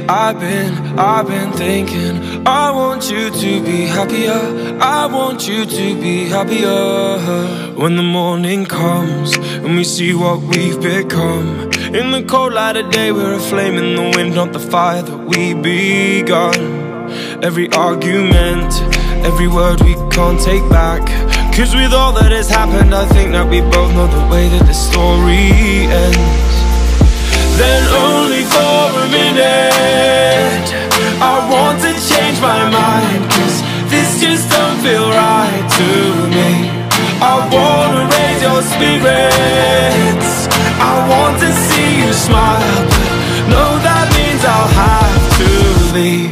I've been thinking, I want you to be happier, I want you to be happier. When the morning comes and we see what we've become, in the cold light of day we're a flame in the wind, not the fire that we begun. Every argument, every word we can't take back, 'cause with all that has happened I think that we both know the way that the story ends. Then only for a minute I want to change my mind, 'cause this just don't feel right to me. I wanna raise your spirits, I want to see you smile, but no, that means I'll have to leave.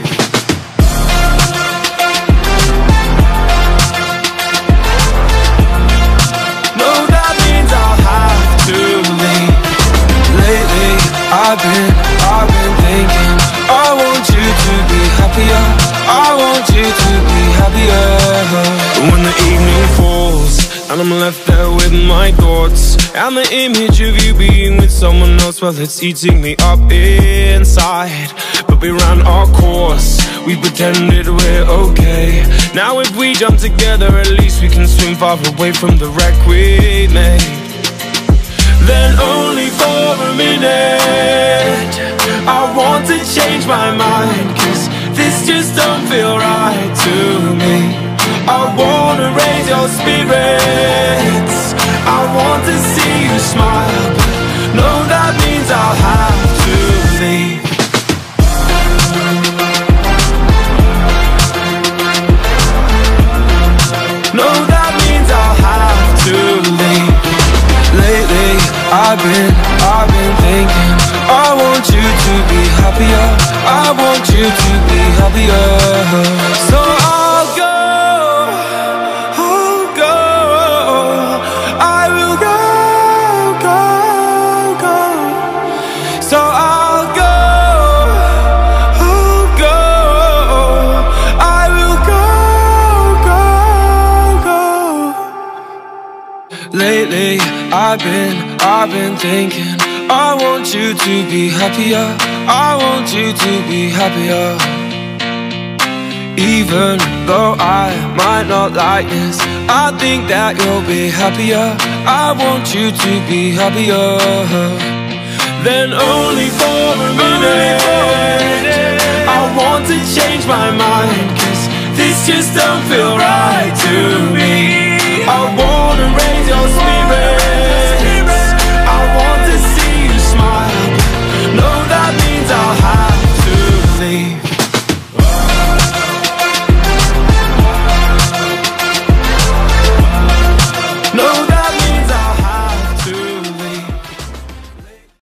No, that means I'll have to leave. Lately I've been thinking, I want you to be happier, I want you to be happier. When the evening falls and I'm left there with my thoughts, and the image of you being with someone else, well, it's eating me up inside. But we ran our course, we pretended we're okay. Now if we jump together, at least we can swim far away from the wreck we made. Then only for a minute I want to change my mind, 'cause this just don't feel right to me. I wanna raise your spirits, I want to see you smile, but no, that means I'll have to leave. No, that means I'll have to leave. Lately I've been thinking, I want you to be happier, I want you to be happier. So I'll go, I will go. So I'll go, I will go. Lately I've been thinking, I want you to be happier, I want you to be happier. Even though I might not like this, I think that you'll be happier, I want you to be happier. Then only for a minute I want to change my mind, 'cause this just don't